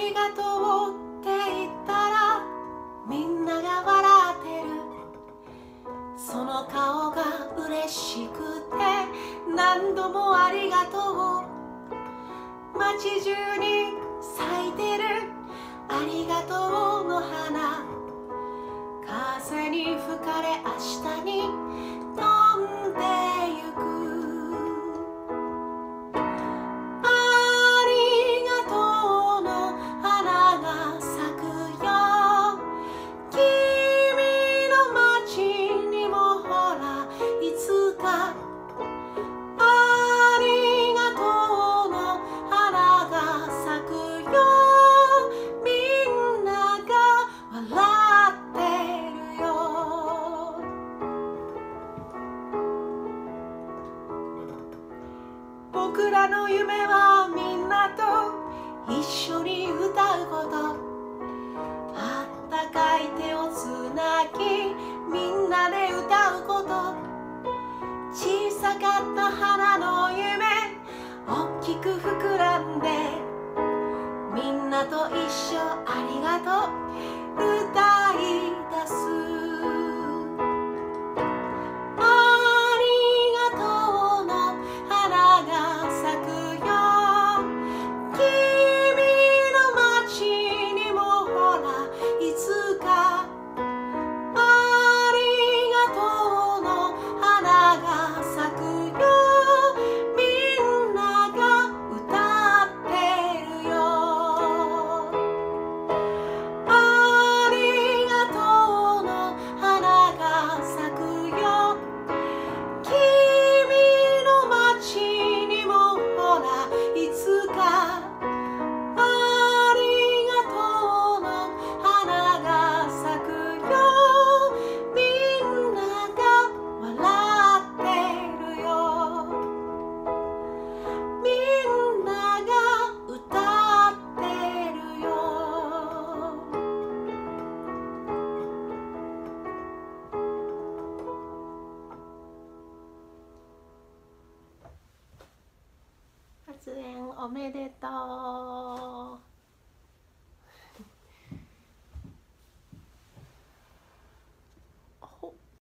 りがとうって言ったらみんなが笑ってる。その顔が嬉しくて何度もありがとう。街中に咲いてるありがとうの花、風に吹かれ明日に飛んでゆく。ありがとうの花が咲くよ。君の街にもほらいつか。ありがとうの花が咲くよ。みんなが笑ってるよ。僕らの夢はみんなと一緒に歌うこと。あったかい手をつなぎみんなで歌うこと。小さかった花の夢大きく膨らんでみんなと一緒ありがとう歌い出す。ありがとうの花が咲くよ。君の街にもほらいつか。ありがとうの花が咲くよ。みんなが歌ってるよ。ありがとうの花が咲くよ。君の街にもほらいつか。ありがとうの花が咲くよ。みんなが笑ってるよ。みんなが歌ってるよ。発煙おめでとう。